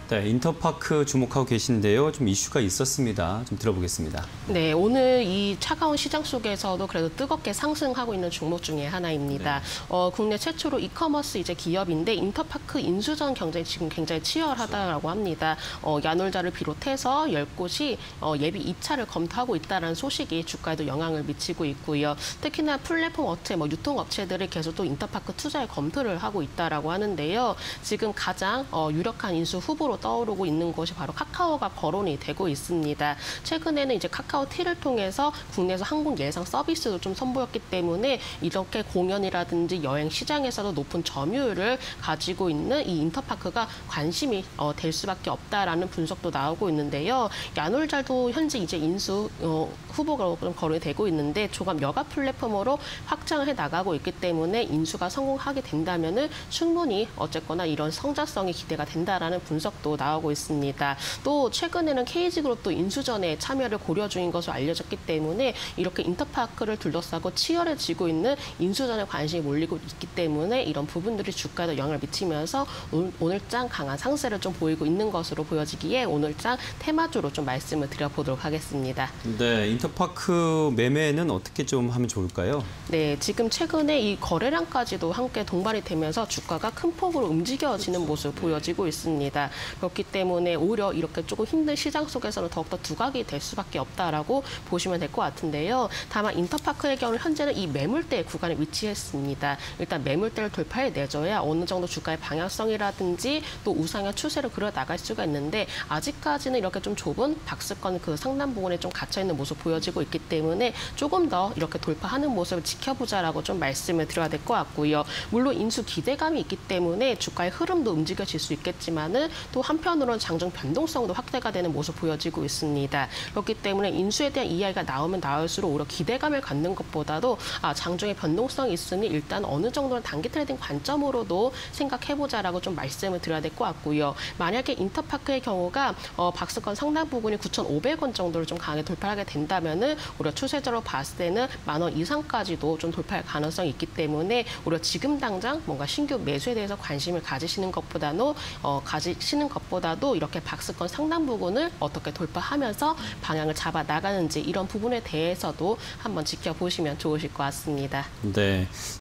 네, 인터파크 주목하고 계신데요. 좀 이슈가 있었습니다. 좀 들어보겠습니다. 네, 오늘 이 차가운 시장 속에서도 그래도 뜨겁게 상승하고 있는 종목 중에 하나입니다. 네. 국내 최초로 이커머스 기업인데 인터파크 인수전 경쟁이 지금 굉장히 치열하다라고 합니다. 야놀자를 비롯해서 10곳이 예비 입찰을 검토하고 있다는 소식이 주가에도 영향을 미치고 있고요. 특히나 플랫폼 업체, 유통업체들이 계속 또 인터파크 투자에 검토를 하고 있다라고 하는데요. 지금 가장 유력한 인수 후보로 떠오르고 있는 것이 바로 카카오가 거론이 되고 있습니다. 최근에는 이제 카카오티를 통해서 국내에서 항공 예상 서비스도 좀 선보였기 때문에 이렇게 공연이라든지 여행 시장에서도 높은 점유율을 가지고 있는 이 인터파크가 관심이 될 수밖에 없다라는 분석도 나오고 있는데요. 야놀자도 현재 이제 인수 후보가 좀 거론이 되고 있는데 조금 여가 플랫폼으로 확장을 해 나가고 있기 때문에 인수가 성공하게 된다면은 충분히 어쨌거나 이런 성장성이 기대가 된다라는 분석도 나오고 있습니다. 또 최근에는 KG그룹도 인수전에 참여를 고려 중인 것으로 알려졌기 때문에 이렇게 인터파크를 둘러싸고 치열해지고 있는 인수전에 관심이 몰리고 있기 때문에 이런 부분들이 주가에도 영향을 미치면서 오늘장 강한 상세를 좀 보이고 있는 것으로 보여지기에 오늘장 테마주로 좀 말씀을 드려보도록 하겠습니다. 네, 인터파크 매매는 어떻게 좀 하면 좋을까요? 네, 지금 최근에 이 거래량까지도 함께 동반이 되면서 주가가 큰 폭으로 움직여지는 모습 보여지고 있습니다. 그렇기 때문에 오히려 이렇게 조금 힘든 시장 속에서는 더욱더 두각이 될 수밖에 없다라고 보시면 될 것 같은데요. 다만 인터파크의 경우 현재는 이 매물대 구간에 위치했습니다. 일단 매물대를 돌파해 내줘야 어느 정도 주가의 방향성이라든지 또 우상향 추세를 그려 나갈 수가 있는데 아직까지는 이렇게 좀 좁은 박스권 그 상단 부분에 좀 갇혀 있는 모습 보여지고 있기 때문에 조금 더 이렇게 돌파하는 모습을 지켜보자라고 좀 말씀을 드려야 될 것 같고요. 물론 인수 기대감이 있기 때문에 주가의 흐름도 움직여질 수 있겠지만은 또 한편으로는 장중 변동성도 확대가 되는 모습 보여지고 있습니다. 그렇기 때문에 인수에 대한 이야기가 나오면 나올수록 오히려 기대감을 갖는 것보다도 장중에 변동성이 있으니 일단 어느 정도는 단기 트레이딩 관점으로도 생각해보자라고 좀 말씀을 드려야 될 것 같고요. 만약에 인터파크의 경우가 박스권 상단 부분이 9,500원 정도를 좀 강하게 돌파하게 된다면은 오히려 추세적으로 봤을 때는 10,000원 이상까지도 좀 돌파할 가능성이 있기 때문에 오히려 지금 당장 뭔가 신규 매수에 대해서 관심을 가지시는 것보다도 이렇게 박스권 상단 부분을 어떻게 돌파하면서 방향을 잡아 나가는지 이런 부분에 대해서도 한번 지켜보시면 좋으실 것 같습니다. 네,